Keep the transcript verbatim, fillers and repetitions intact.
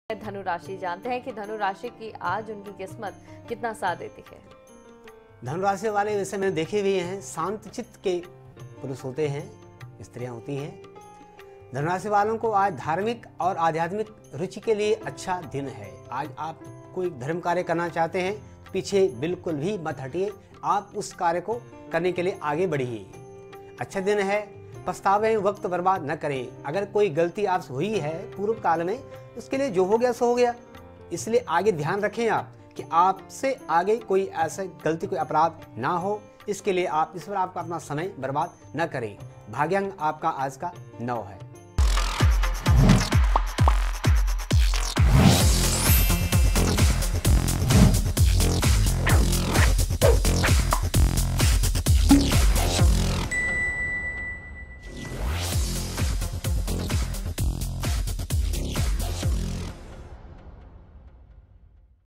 धनु राशि जानते हैं कि धनु राशि की आज उनकी किस्मत कितना साथ देती है। धनु राशि वाले वैसे मैंने देखे हुए हैं, शांत चित्त के पुरुष होते हैं, स्त्रियां होती हैं। धनु राशि वालों को आज धार्मिक और आध्यात्मिक रुचि के लिए अच्छा दिन है। आज आप कोई धर्म कार्य करना चाहते हैं, पीछे बिल्कुल भी मत हटिए, आप उस कार्य को करने के लिए आगे बढ़िए। अच्छा दिन है, पछतावे वक्त बर्बाद न करें। अगर कोई गलती आपसे हुई है पूर्व काल में, उसके लिए जो हो गया सो हो गया, इसलिए आगे ध्यान रखें आप कि आपसे आगे कोई ऐसा गलती, कोई अपराध ना हो। इसके लिए आप इस पर आपका अपना समय बर्बाद न करें। भाग्यांक आपका आज का नौ है।